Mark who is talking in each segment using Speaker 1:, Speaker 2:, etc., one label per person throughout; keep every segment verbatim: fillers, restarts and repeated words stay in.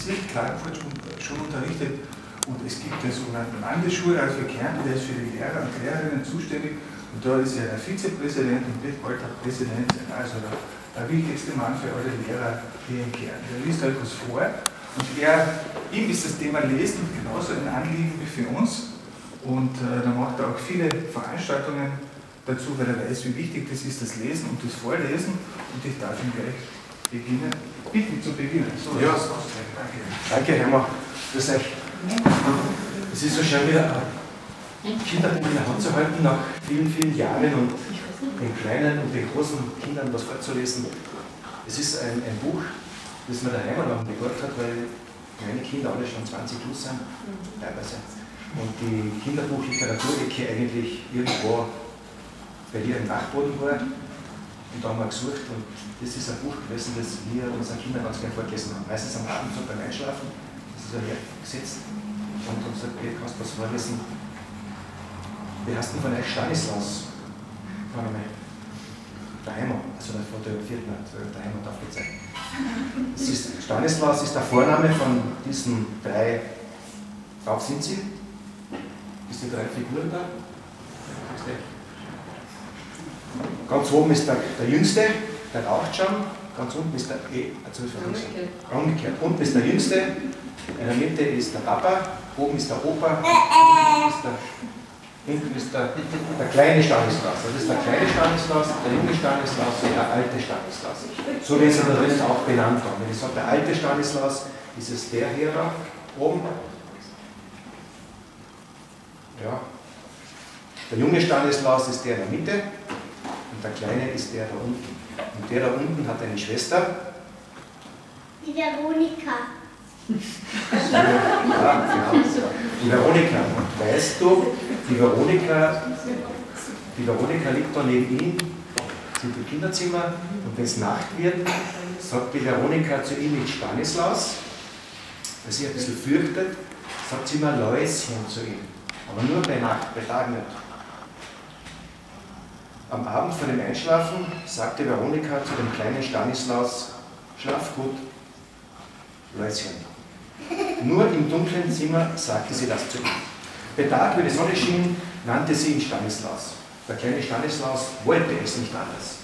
Speaker 1: Bezirk Klagenfurt schon, schon unterrichtet. Und es gibt den sogenannten Landesschulrat für Kärnten, der ist für die Lehrer und Lehrerinnen zuständig. Und da ist er der Vizepräsident und wird bald auch Präsident sein. Also der, der wichtigste Mann für alle Lehrer hier in Kärnten. Der liest halt was vor. Und er, ihm ist das Thema Lesen genauso ein Anliegen wie für uns. Und äh, da macht er auch viele Veranstaltungen dazu, weil er weiß, wie wichtig das ist, das Lesen und das Vorlesen. Und ich darf ihn gleich beginnen, bitten zu beginnen. So,
Speaker 2: ja.
Speaker 1: Das war's. Danke.
Speaker 2: Danke, Heimer. Grüß euch. Es ist so schön, wieder Kinderbuch in der Hand zu halten, nach vielen, vielen Jahren und den kleinen und den großen Kindern was vorzulesen. Es ist ein, ein Buch, das mir der Heimer noch besorgt hat, weil meine Kinder alle schon zwanzig plus sind, teilweise. Und die Kinderbuchliteraturecke eigentlich irgendwo bei dir im Dachboden war. Und da haben wir gesucht und das ist ein Buch gewesen, das wir unseren Kindern ganz gerne vorgelesen haben. Meistens am Abend so beim Einschlafen. So hergesetzt und hat gesagt, hey, kannst du was vorlesen? Wie heißt denn von euch Stanislaus? Frage mal. Der Heimer, also der fotografierten hat der Heimer aufgezeigt. Es ist, Stanislaus ist der Vorname von diesen drei, drauf sind sie, ist die drei Figuren da. Ganz oben ist der, der Jüngste, der raucht schon, ganz unten ist der, eh, umgekehrt. umgekehrt, unten ist der Jüngste, in der Mitte ist der Papa, oben ist der Opa, unten ist der, unten ist der, der kleine Stanislaus. Das ist der kleine Stanislaus, der junge Stanislaus und der alte Stanislaus. So werden sie da drinnen auch benannt haben. Wenn ich sage, der alte Stanislaus, ist es der hier da oben. Ja. Der junge Stanislaus ist der in der Mitte und der kleine ist der da unten. Und der da unten hat eine Schwester.
Speaker 3: Die Veronika.
Speaker 2: Ja, genau. Die Veronika. Und weißt du, die Veronika, die Veronika liegt da neben ihm, sind im Kinderzimmer, und wenn es Nacht wird, sagt die Veronika zu ihm mit Stanislaus, weil sie ein bisschen fürchtet, sagt sie immer Läuschen zu ihm. Aber nur bei Nacht, bei Tag nicht. Am Abend vor dem Einschlafen sagte Veronika zu dem kleinen Stanislaus, schlaf gut, Läuschen. Nur im dunklen Zimmer sagte sie das zu ihm. Bei Tag, wie die Sonne schien, nannte sie ihn Stanislaus. Der kleine Stanislaus wollte es nicht anders.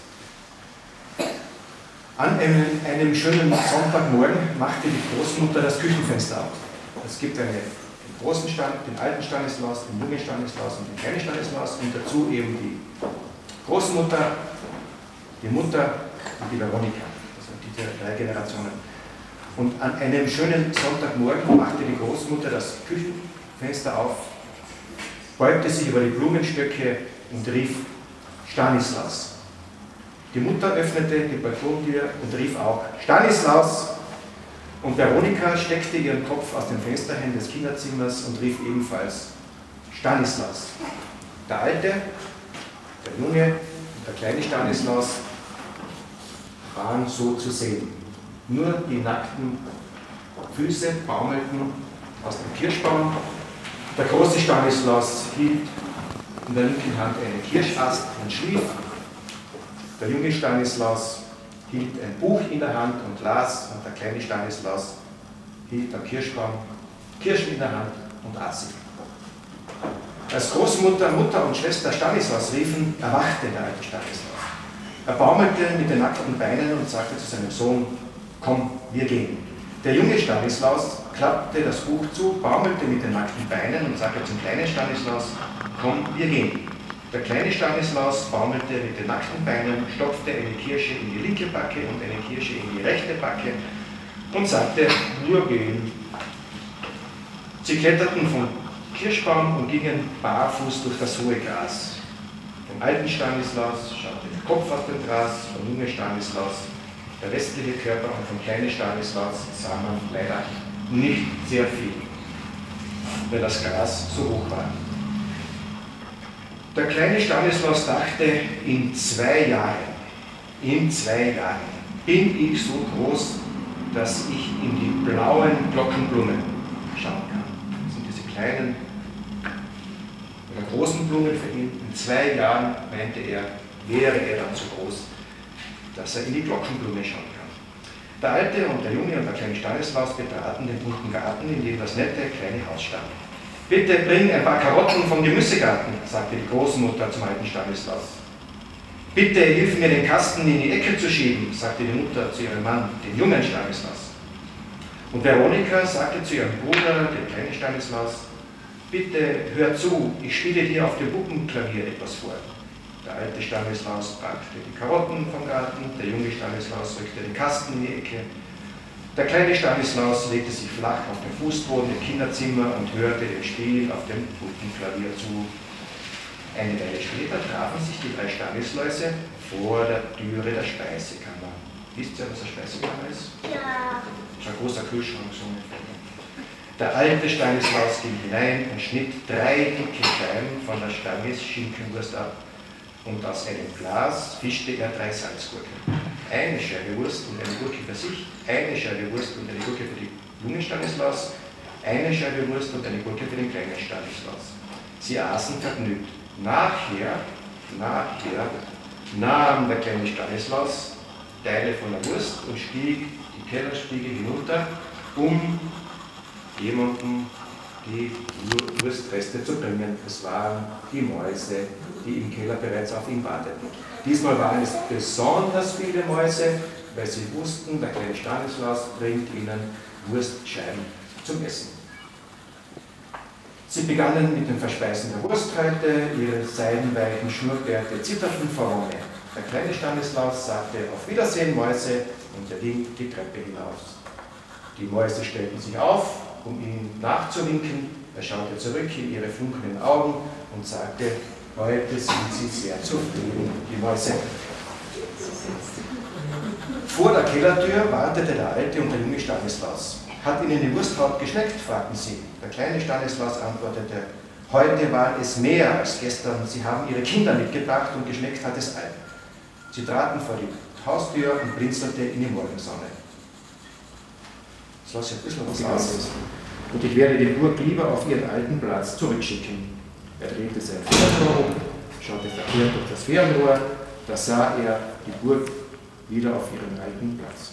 Speaker 2: An einem, einem schönen Sonntagmorgen machte die Großmutter das Küchenfenster auf. Es gibt eine, den großen Stan, den alten Stanislaus, den jungen Stanislaus und den kleinen Stanislaus und dazu eben die Großmutter, die Mutter und die Veronika. Also diese drei Generationen. Und an einem schönen Sonntagmorgen machte die Großmutter das Küchenfenster auf, beugte sich über die Blumenstöcke und rief Stanislaus. Die Mutter öffnete die Balkontür und rief auch Stanislaus. Und Veronika steckte ihren Kopf aus dem Fensterchen des Kinderzimmers und rief ebenfalls Stanislaus. Der alte, der junge und der kleine Stanislaus waren so zu sehen. Nur die nackten Füße baumelten aus dem Kirschbaum. Der große Stanislaus hielt in der linken Hand einen Kirschast und schlief. Der junge Stanislaus hielt ein Buch in der Hand und las, und der kleine Stanislaus hielt am Kirschbaum Kirschen in der Hand und aß sie. Als Großmutter, Mutter und Schwester Stanislaus riefen, erwachte der alte Stanislaus. Er baumelte mit den nackten Beinen und sagte zu seinem Sohn, komm, wir gehen. Der junge Stanislaus klappte das Buch zu, baumelte mit den nackten Beinen und sagte zum kleinen Stanislaus, komm, wir gehen. Der kleine Stanislaus baumelte mit den nackten Beinen, stopfte eine Kirsche in die linke Backe und eine Kirsche in die rechte Backe und sagte, wir gehen. Sie kletterten vom Kirschbaum und gingen barfuß durch das hohe Gras. Vom alten Stanislaus schaute der Kopf aus dem Gras, vom jungen Stanislaus der westliche Körper und vom kleinen Stanislaus sah man leider nicht sehr viel, weil das Gras so hoch war. Der kleine Stanislaus dachte, in zwei Jahren, in zwei Jahren bin ich so groß, dass ich in die blauen Glockenblumen schauen kann. Das sind diese kleinen oder großen Blumen für ihn. In zwei Jahren, meinte er, wäre er dann so groß, dass er in die Glockenblume schauen kann. Der Alte und der Junge und der kleine Stanislaus betraten den bunten Garten, in dem das nette kleine Haus stand. Bitte bring ein paar Karotten vom Gemüsegarten, sagte die Großmutter zum alten Stanislaus. Bitte hilf mir, den Kasten in die Ecke zu schieben, sagte die Mutter zu ihrem Mann, dem jungen Stanislaus. Und Veronika sagte zu ihrem Bruder, dem kleinen Stanislaus, bitte hör zu, ich spiele dir auf dem Puppenklavier etwas vor. Der alte Stanislaus brachte die Karotten vom Garten, der junge Stanislaus rückte den Kasten in die Ecke. Der kleine Stanislaus legte sich flach auf den Fußboden im Kinderzimmer und hörte dem Spiel auf dem Puppenklavier zu. Eine Weile später trafen sich die drei Stanisläuse vor der Türe der Speisekammer. Wisst ihr, was eine Speisekammer ist?
Speaker 3: Ja.
Speaker 2: Das ist ein großer Kühlschrank. So. Der alte Stanislaus ging hinein und schnitt drei dicke Scheiben von der Stanis-Schinkenwurst ab. Und aus einem Glas fischte er drei Salzgurken. Eine Scheibe Wurst und eine Gurke für sich, eine Scheibe Wurst und eine Gurke für den jungen Stanislaus, eine Scheibe Wurst und eine Gurke für den kleinen Stanislaus. Sie aßen vergnügt. Nachher, nachher nahm der kleine Stanislaus Teile von der Wurst und stieg die Kellerstiege hinunter, um jemandem die Wurstreste zu bringen. Es waren die Mäuse, die im Keller bereits auf ihn warteten. Diesmal waren es besonders viele Mäuse, weil sie wussten, der kleine Stanislaus bringt ihnen Wurstscheiben zum Essen. Sie begannen mit dem Verspeisen der Wursthäute, ihre seidenweichen Schnurrbärte zitterten vor Wonne. Der kleine Stanislaus sagte auf Wiedersehen, Mäuse, und er ging die Treppe hinaus. Die Mäuse stellten sich auf, um ihm nachzuwinken. Er schaute zurück in ihre funkelnden Augen und sagte, heute sind sie sehr zufrieden, die Mäuse. Vor der Kellertür wartete der alte und der junge Stanislaus. Hat Ihnen die Wursthaut geschmeckt? Fragten sie. Der kleine Stanislaus antwortete, heute war es mehr als gestern. Sie haben Ihre Kinder mitgebracht und geschmeckt hat es allen. Sie traten vor die Haustür und blinzelte in die Morgensonne. Das lasse ich ein bisschen was aus. Und ich werde die Burg lieber auf ihren alten Platz zurückschicken. Er drehte sein Fernrohr um, schaute verkehrt durch das Fernrohr, da sah er die Burg wieder auf ihren alten Platz.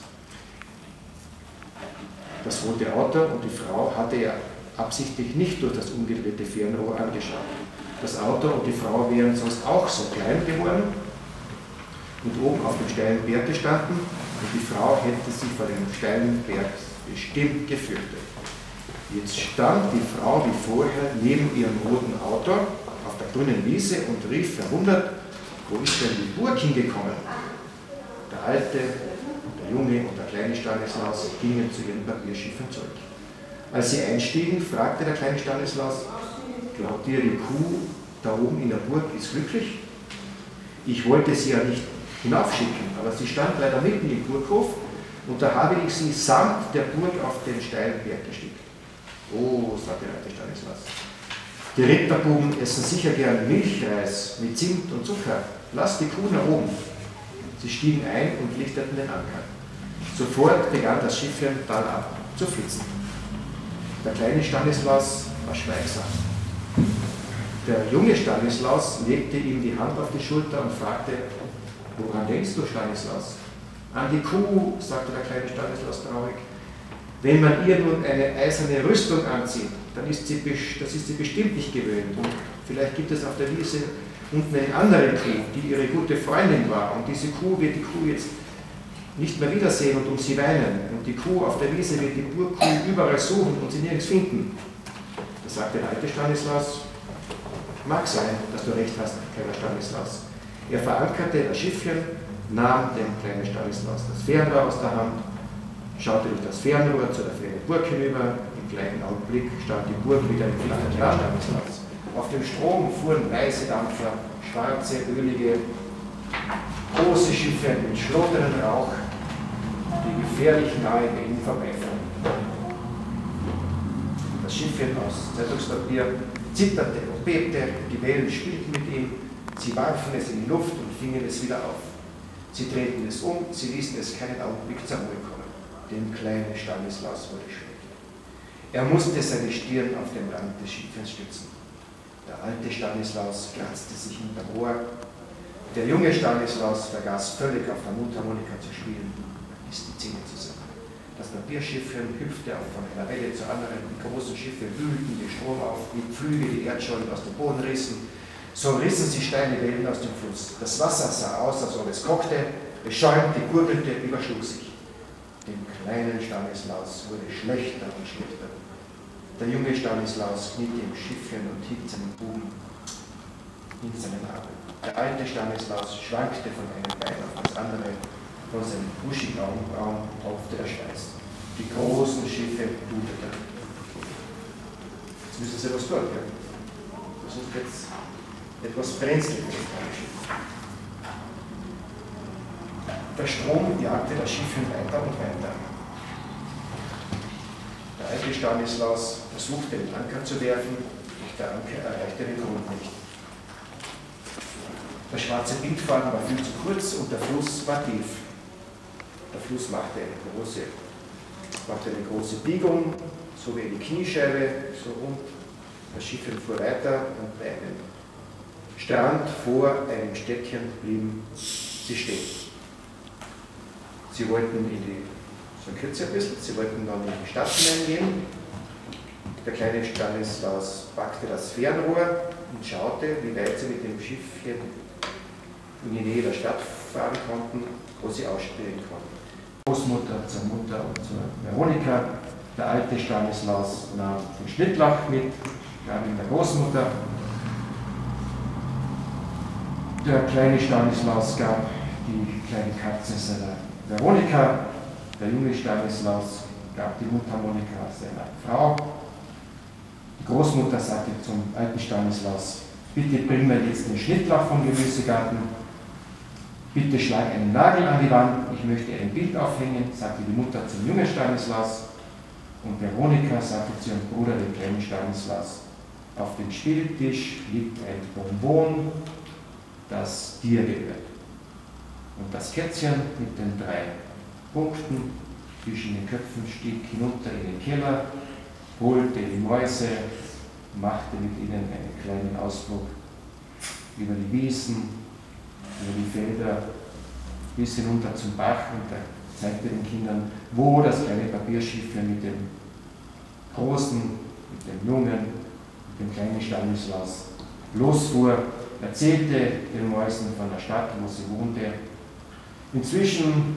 Speaker 2: Das rote Auto und die Frau hatte er absichtlich nicht durch das umgedrehte Fernrohr angeschaut. Das Auto und die Frau wären sonst auch so klein geworden und oben auf dem steilen Berg gestanden und die Frau hätte sich vor dem steilen Berg bestimmt gefürchtet. Jetzt stand die Frau wie vorher neben ihrem roten Auto auf der grünen Wiese und rief verwundert, wo ist denn die Burg hingekommen? Der alte, der junge und der kleine Stanislaus gingen zu ihren Papierschiffen zurück. Als sie einstiegen, fragte der kleine Stanislaus, glaubt ihr, die Kuh da oben in der Burg ist glücklich? Ich wollte sie ja nicht hinaufschicken, aber sie stand leider mitten im Burghof und da habe ich sie samt der Burg auf den steilen Berg geschickt. Oh, sagte der alte Stanislaus. Die Ritterbuben essen sicher gern Milchreis mit Zimt und Zucker. Lasst die Kuh nach oben. Sie stiegen ein und lichteten den Anker. Sofort begann das Schiffchen talab zu flitzen. Der kleine Stanislaus war schweigsam. Der junge Stanislaus legte ihm die Hand auf die Schulter und fragte, woran denkst du, Stanislaus? An die Kuh, sagte der kleine Stanislaus traurig. Wenn man ihr nun eine eiserne Rüstung anzieht, dann ist sie, das ist sie bestimmt nicht gewöhnt. Und vielleicht gibt es auf der Wiese unten eine andere Kuh, die ihre gute Freundin war. Und diese Kuh wird die Kuh jetzt nicht mehr wiedersehen und um sie weinen. Und die Kuh auf der Wiese wird die Burgkuh überall suchen und sie nirgends finden. Da sagte der alte Stanislaus, mag sein, dass du recht hast, kleiner Stanislaus. Er verankerte das Schiffchen, nahm dem kleinen Stanislaus das Fernrohr aus der Hand, schaute durch das Fernrohr zu der fernen Burg hinüber. Im gleichen Augenblick stand die Burg wieder im kleinen Stanislaus. Auf dem Strom fuhren weiße Dampfer, schwarze, ölige, große Schiffe mit schlotterndem Rauch, die gefährlich nahe bei ihnen vorbeifuhren. Das Schiffchen aus Zeitungspapier zitterte und bebte, die Wellen spielten mit ihm, sie warfen es in die Luft und fingen es wieder auf. Sie drehten es um, sie ließen es keinen Augenblick zur Ruhe kommen. Dem kleinen Stanislaus wurde schlecht. Er musste seine Stirn auf den Rand des Schiffes stützen. Der alte Stanislaus kratzte sich hinterm Ohr. Der junge Stanislaus vergaß völlig auf der Mundharmonika zu spielen, ließ die Zähne zusammen. Das Papierschiffchen hüpfte auch von einer Welle zur anderen. Die großen Schiffe wühlten den Strom auf, wie Pflüge die Erdschollen aus dem Boden rissen. So rissen sie steile Wellen aus dem Fluss. Das Wasser sah aus, als ob es kochte, es schäumte, gurgelte, überschlug sich. Dem kleinen Stanislaus wurde schlechter und schlechter. Der junge Stanislaus kniete im Schiffchen und hielt seinen Buben in seinen Armen. Der alte Stanislaus schwankte von einem Bein auf das andere. Von seinen buschigen Augenbrauen tropfte der Schweiß. Die großen Schiffe bluteten. Jetzt müssen sie was tun, gell? Das ist jetzt etwas Brenzliges. Der Strom jagte das Schiffchen weiter und weiter. Der alte Stanislaus versuchte, den Anker zu werfen, doch der Anker erreichte den Grund nicht. Der schwarze Bildfaden war viel zu kurz und der Fluss war tief. Der Fluss machte eine große, machte eine große Biegung, so wie eine Kniescheibe, so rund. Das Schiff fuhr weiter und bei einem Strand vor einem Städtchen blieben sie stehen. Sie wollten in die, so kürzer ein bisschen, sie wollten dann in die Stadt hineingehen. Der kleine Stanislaus packte das Fernrohr und schaute, wie weit sie mit dem Schiffchen in die Nähe der Stadt fahren konnten, wo sie aussteigen konnten. Großmutter zur Mutter und zur Veronika. Der alte Stanislaus nahm den Schnittlauch mit, gab ihm der Großmutter. Der kleine Stanislaus gab die kleine Katze seiner Veronika. Der junge Stanislaus gab die Mundharmonika seiner Frau. Die Großmutter sagte zum alten Stanislaus: Bitte bring mir jetzt den Schnittlauch vom Gemüsegarten. Bitte schlag einen Nagel an die Wand, ich möchte ein Bild aufhängen, sagte die Mutter zum jungen Stanislaus. Und Veronika sagte zu ihrem Bruder, dem kleinen Stanislaus: Auf dem Spieltisch liegt ein Bonbon, das dir gehört. Und das Kätzchen mit den drei Punkten zwischen den Köpfen stieg hinunter in den Keller, holte die Mäuse, machte mit ihnen einen kleinen Ausflug über die Wiesen, über die Felder, bis hinunter zum Bach, und er zeigte den Kindern, wo das kleine Papierschiffchen mit dem Großen, mit dem Jungen, mit dem kleinen Stanislaus losfuhr, erzählte den Mäusen von der Stadt, wo sie wohnte. Inzwischen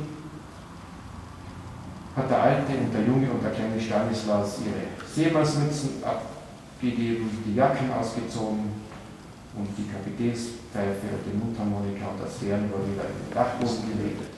Speaker 2: hat der Alte und der Junge und der kleine Stanislaus ihre Seemannsmützen abgegeben, die Jacken ausgezogen und die Kapitänspfeife und die Mundharmonika und das Fernrohr wieder in den Dachboden gelegt.